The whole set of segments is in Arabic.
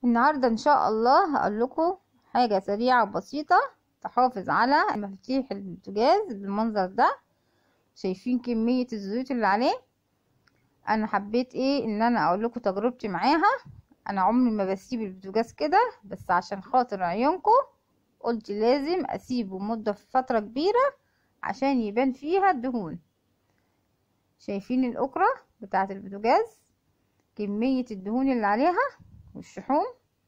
النهارده ان شاء الله هقول لكم حاجه سريعه وبسيطه تحافظ على مفاتيح البوتاجاز بالمنظر ده. شايفين كميه الزيوت اللي عليه؟ انا حبيت ان انا اقول لكم تجربتي معاها. انا عمري ما بسيب البوتاجاز كده، بس عشان خاطر عيونكم قلت لازم اسيبه مده في فتره كبيره عشان يبان فيها الدهون. شايفين الاكره بتاعه البوتاجاز؟ كميه الدهون اللي عليها والشحوم،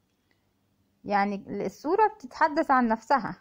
يعني الصورة بتتحدث عن نفسها.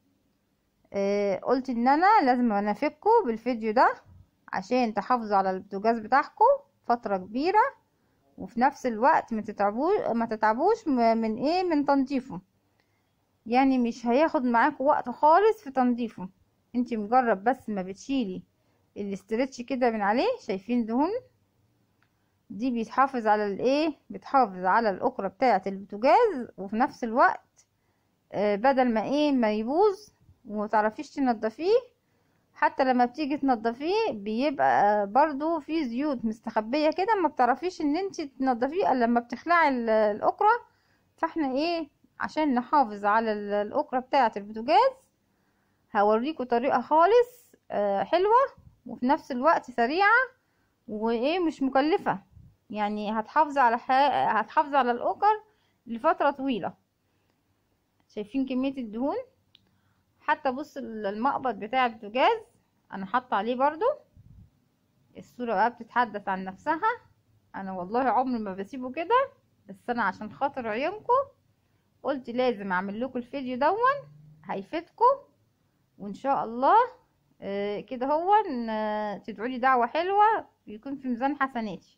قلت ان انا لازم انافقكم بالفيديو ده عشان تحافظوا على البوتاجاز بتاعكم فترة كبيرة، وفي نفس الوقت ما تتعبوش من تنظيفه. يعني مش هياخد معاكم وقت خالص في تنظيفه. انتي مجرد بس ما بتشيلي الاسترتش كده من عليه، شايفين دهون دي بيتحافظ على بتحافظ على الاكرة بتاعة البوتاجاز، وفي نفس الوقت بدل ما يبوظ ومتعرفيش تنضفيه. حتى لما بتيجي تنضفيه بيبقى برضو في زيوت مستخبية كده، ما بتعرفيش ان انت تنضفيه الا لما بتخلعي الاكرة. فاحنا عشان نحافظ على الاكرة بتاعة البوتاجاز هوريكم طريقة خالص حلوة، وفي نفس الوقت سريعة مش مكلفة. يعني هتحافظ على الاكر لفترة طويلة. شايفين كمية الدهون؟ حتى بص المقبض بتاع البوتاجاز انا حاطه عليه برضو. الصورة بقى بتتحدث عن نفسها. انا والله عمري ما بسيبه كده، بس انا عشان خاطر عيونكم قلت لازم اعمل لكم الفيديو دون، هيفيدكم. وان شاء الله كده هو تدعوا لي دعوة حلوة يكون في ميزان حسناتي.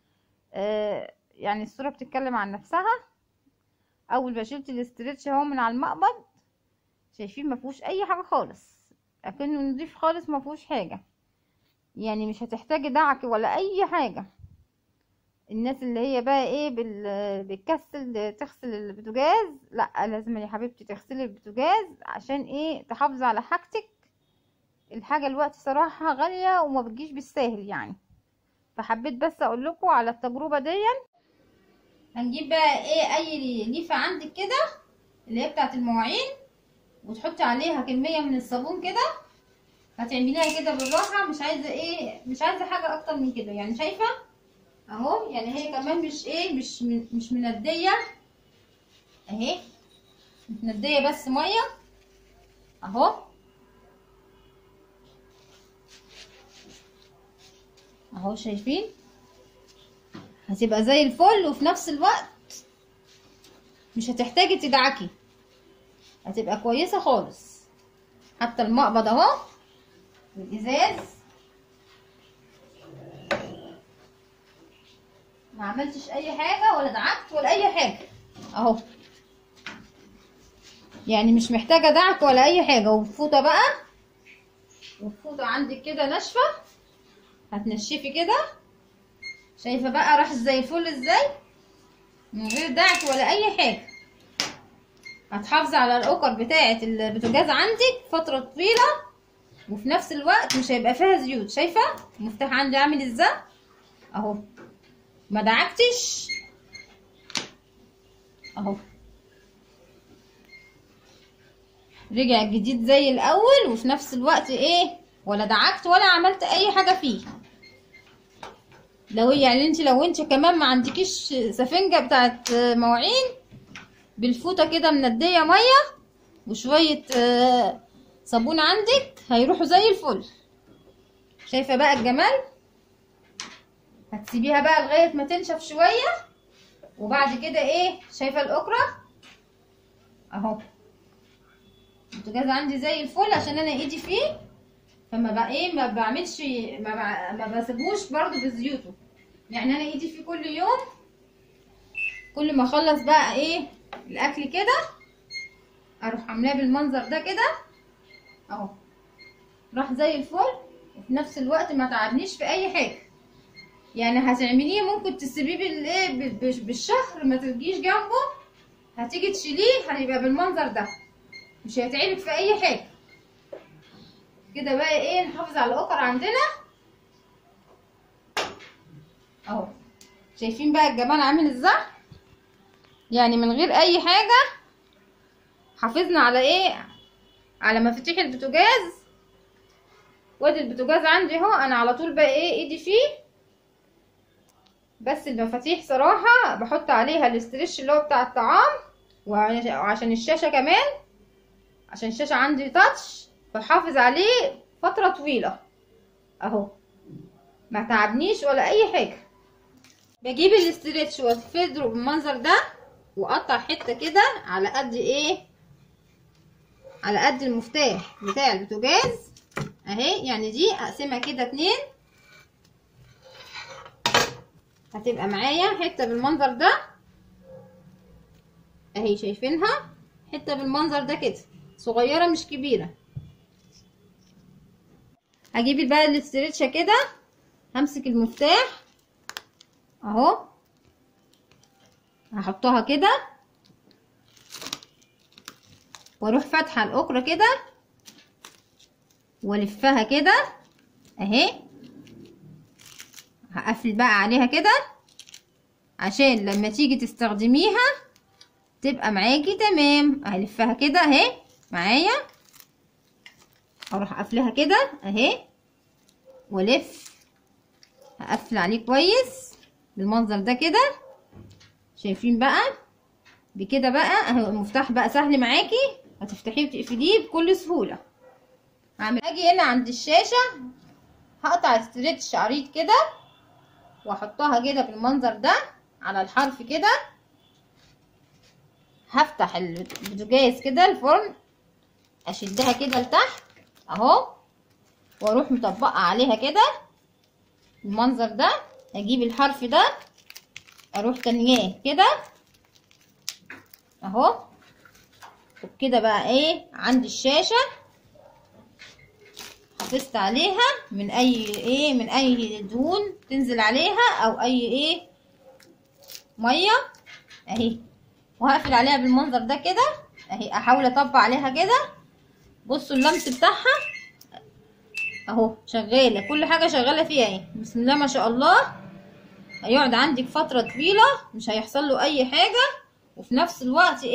يعني الصورة بتتكلم عن نفسها. اول ما شلت الاسترتش اهو من على المقبض، شايفين مفيهوش اي حاجة خالص، اكنه نضيف خالص مفيهوش حاجة. يعني مش هتحتاجي دعك ولا اي حاجة. الناس اللي هي بقى بتكسل تغسل البوتاجاز، لا لازم يا حبيبتي تغسلي البوتاجاز عشان تحافظي على حاجتك. الحاجة الوقت صراحة غالية وما بتجيش بالساهل يعني. فحبيت بس اقول لكم على التجربة دي. هنجيب بقى اي ليفة عندك كده اللي هي بتاعت المواعين، وتحطي عليها كمية من الصابون كده. هتعمليها كده بالراحة، مش عايزة حاجة اكتر من كده. يعني شايفة اهو، يعني هي كمان مش مندية اهي، مندية بس مية اهو. اهو شايفين هتبقى زي الفل، وفي نفس الوقت مش هتحتاجي تدعكي، هتبقى كويسة خالص. حتى المقبض اهو والازاز ما عملتش اي حاجة ولا دعكت ولا اي حاجة اهو. يعني مش محتاجة دعك ولا اي حاجة. والفوطة بقى، والفوطة عندك كده ناشفة، هتنشفي كده. شايفة بقى راح زي الفل ازاي، من غير دعك ولا اي حاجة. هتحافظي على الاوكر بتاعة البوتاجاز عندك فترة طويلة، وفي نفس الوقت مش هيبقى فيها زيوت. شايفة المفتاح عندي عامل ازاي اهو، ما دعكتش اهو، رجع جديد زي الاول. وفي نفس الوقت ولا دعكت ولا عملت اي حاجة فيه. لو انت كمان ما عندكيش سفنجة بتاعت مواعين، بالفوطة كده مندية مية وشوية صابون عندك هيروحوا زي الفل. شايفة بقى الجمال؟ هتسيبيها بقى لغاية ما تنشف شوية، وبعد كده شايفة الأكرة اهو. البوتاجاز عندي زي الفل عشان انا ايدي فيه، فما بقى ما بعملش ما بسيبوش برضو بزيوته. يعني انا ايدي فيه كل يوم، كل ما اخلص بقى الاكل كده اروح عاملاه بالمنظر ده كده اهو، راح زي الفل. وفي نفس الوقت ما تعبنيش في اي حاجه. يعني هتعمليه ممكن تسيبيه بالشهر ما تجيش جنبه، هتيجي تشيليه هيبقى بالمنظر ده، مش هيتعبك في اي حاجه. كده بقى نحافظ على الاوكر عندنا اهو. شايفين بقى الجمال عامل ازاي؟ يعني من غير اي حاجة حافظنا على ايه، على مفاتيح البوتاجاز. وادي البوتاجاز عندي اهو، انا على طول بقى ايه ايدي فيه. بس المفاتيح صراحة بحط عليها الاستريتش اللي هو بتاع الطعام، وعشان الشاشة كمان، عشان الشاشة عندي تاتش، بحافظ عليه فترة طويلة اهو، ما تعبنيش ولا اي حاجة. بجيب الاستريتش وافرده بالمنظر ده، واقطع حتة كده على قد ايه، على قد المفتاح بتاع البوتاجاز اهي. يعني دي اقسمها كده 2، هتبقى معايا حتة بالمنظر ده اهي، شايفينها؟ حتة بالمنظر ده كده، صغيرة مش كبيرة. هجيب بقى الاسترتشة كده، همسك المفتاح اهو، هحطها كده واروح فاتحة الاكرة كده والفها كده اهي. هقفل بقى عليها كده عشان لما تيجي تستخدميها تبقى معاكي تمام. هلفها كده اهي معايا، اروح قافلها كده اهي والف، هقفل عليه كويس بالمنظر ده كده. شايفين بقى؟ بكده بقى اهو المفتاح بقى سهل معاكي، هتفتحيه وتقفليه بكل سهوله. اجي هنا عند الشاشه، هقطع استريتش عريض كده واحطها كده بالمنظر ده على الحرف كده. هفتح البوتاجاز كده الفرن، اشدها كده لتحت اهو، واروح مطبقه عليها كده بالمنظر ده. اجيب الحرف ده اروح تانياه كده اهو، وبكده بقى ايه عندي الشاشه حافظت عليها من اي دهون تنزل عليها او اي ميه اهي. وهقفل عليها بالمنظر ده كده اهي، احاول اطبق عليها كده. بصوا اللمس بتاعها اهو، شغاله كل حاجه شغاله فيها اهي، بسم الله ما شاء الله. هيقعد عندك فتره طويله مش هيحصل له اي حاجه، وفي نفس الوقت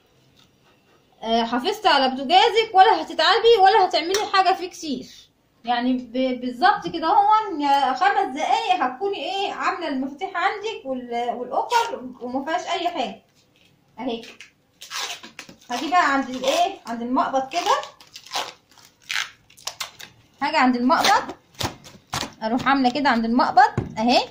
حافظت على بوتاجازك، ولا هتتعبي ولا هتعملي حاجه فيه كتير. يعني بالظبط كده هو 5 دقايق هتكوني عامله المفاتيح عندك والاوكر وما فيهاش اي حاجه اهي. هاجي بقى عند عند المقبض كده، حاجه عند المقبض اروح عامله كده عند المقبض اهي،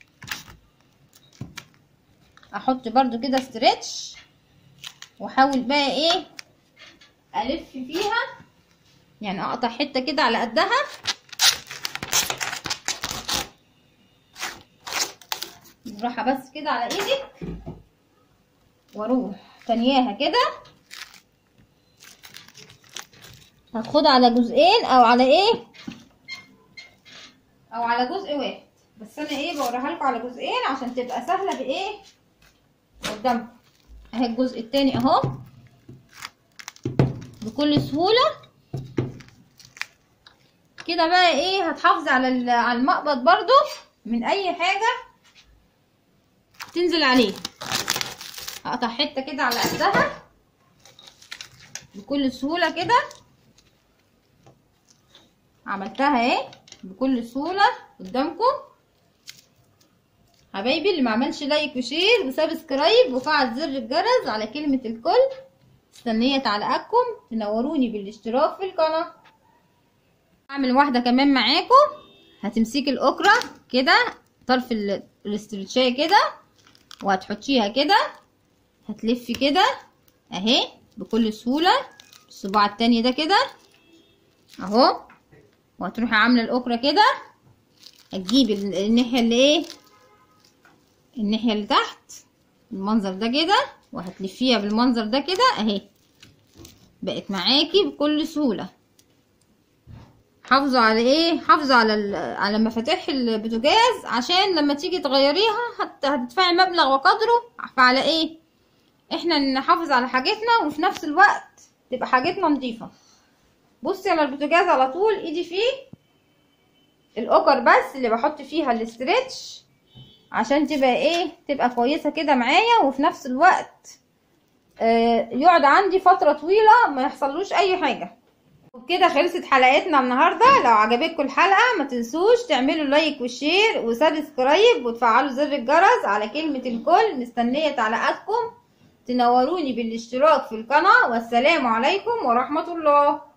احط برضو كده ستريتش واحاول بقى الف فيها، يعني اقطع حته كده على قدها بالراحه بس كده على ايدك، واروح تانياها كده. هاخدها على جزئين او على او على جزء واحد، بس انا بوريها لكم على جزئين عشان تبقى سهله قدامكم اهي. الجزء التاني اهو بكل سهوله كده بقى هتحافظي على المقبض برضو من اي حاجه تنزل عليه. هقطع حته كده على قدها بكل سهوله كده، عملتها بكل سهوله قدامكم. حبايبي اللي ما عملش لايك وشير وسبسكرايب وفعل زر الجرس على كلمه الكل، مستنيه تعليقاتكم، تنوروني بالاشتراك في القناه. اعمل واحده كمان معاكم. هتمسكي الاوكرة كده طرف الاسترتشايه كده وهتحطيها كده، هتلفي كده اهي بكل سهوله الصباع التاني ده كده اهو، وهتروحي عامله الاوكرة كده. هتجيبي الناحيه الناحيه اللي تحت بالمنظر ده كده، وهتلفيها بالمنظر ده كده اهي، بقت معاكي بكل سهوله. حافظوا على حافظوا على مفاتيح البوتاجاز عشان لما تيجي تغيريها هتدفعي مبلغ وقدره. فعلى احنا نحافظ على حاجتنا وفي نفس الوقت تبقى حاجتنا نظيفه. بصي على البوتاجاز على طول ايدي فيه الاوكر بس اللي بحط فيها الاسترتش عشان تبقى ايه، تبقى كويسة كده معايا، وفي نفس الوقت يقعد عندي فترة طويلة ما يحصلوش اي حاجة. وبكده خلصت حلقتنا النهاردة. لو عجبتكم الحلقة ما تنسوش تعملوا لايك وشير وسبسكرايب وتفعلوا زر الجرس على كلمة الكل. مستنية تعليقاتكم، تنوروني بالاشتراك في القناة. والسلام عليكم ورحمة الله.